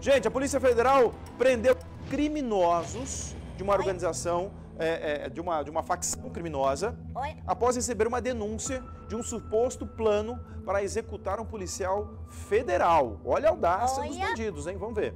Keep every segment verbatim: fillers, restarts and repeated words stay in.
Gente, a Polícia Federal prendeu criminosos de uma organização, é, é, de, uma, de uma facção criminosa, Oi? após receber uma denúncia de um suposto plano para executar um policial federal. Olha a audácia Olha. dos bandidos, hein? Vamos ver.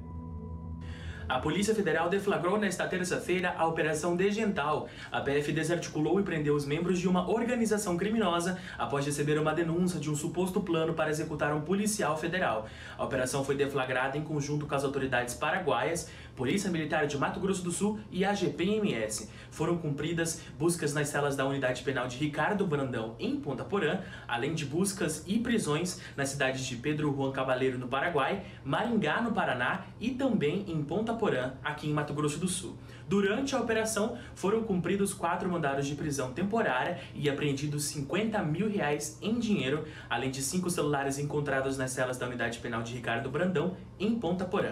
A Polícia Federal deflagrou nesta terça-feira a Operação Degental. A P F desarticulou e prendeu os membros de uma organização criminosa após receber uma denúncia de um suposto plano para executar um policial federal. A operação foi deflagrada em conjunto com as autoridades paraguaias, Polícia Militar de Mato Grosso do Sul e a G P M S. Foram cumpridas buscas nas celas da Unidade Penal de Ricardo Brandão, em Ponta Porã, além de buscas e prisões nas cidades de Pedro Juan Cabaleiro, no Paraguai, Maringá, no Paraná e também em Ponta Porã, aqui em Mato Grosso do Sul. Durante a operação, foram cumpridos quatro mandados de prisão temporária e apreendidos cinquenta mil reais em dinheiro, além de cinco celulares encontrados nas celas da Unidade Penal de Ricardo Brandão, em Ponta Porã.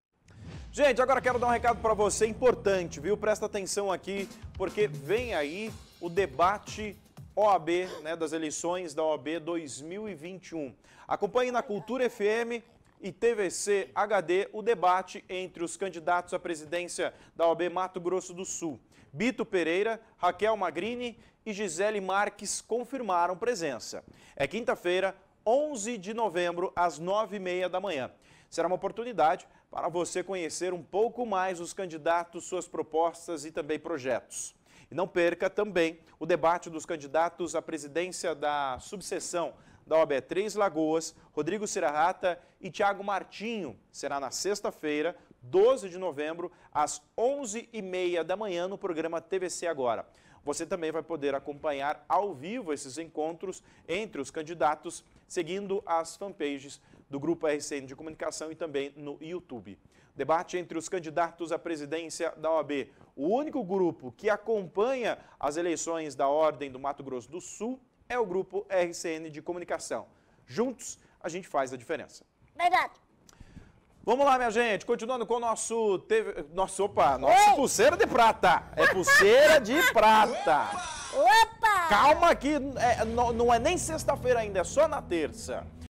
Gente, agora quero dar um recado para você importante, viu? Presta atenção aqui, porque vem aí o debate O A B, né, das eleições da O A B dois mil e vinte e um. Acompanhe na Cultura F M e T V C H D o debate entre os candidatos à presidência da O A B Mato Grosso do Sul. Bito Pereira, Raquel Magrini e Gisele Marques confirmaram presença. É quinta-feira, onze de novembro, às nove e meia da manhã. Será uma oportunidade para você conhecer um pouco mais os candidatos, suas propostas e também projetos. E não perca também o debate dos candidatos à presidência da subseção da O A B Três Lagoas, Rodrigo Cirarrata e Thiago Martinho. Será na sexta-feira, doze de novembro, às onze e meia da manhã, no programa T V C Agora. Você também vai poder acompanhar ao vivo esses encontros entre os candidatos, seguindo as fanpages do Grupo R C N de Comunicação e também no YouTube. Debate entre os candidatos à presidência da O A B. O único grupo que acompanha as eleições da Ordem do Mato Grosso do Sul é o Grupo R C N de Comunicação. Juntos, a gente faz a diferença. Verdade. Vamos lá, minha gente. Continuando com o nosso... T V, nosso opa, nossa Oi. pulseira de prata. É pulseira de prata. Opa! Calma que é, não, não é nem sexta-feira ainda, é só na terça.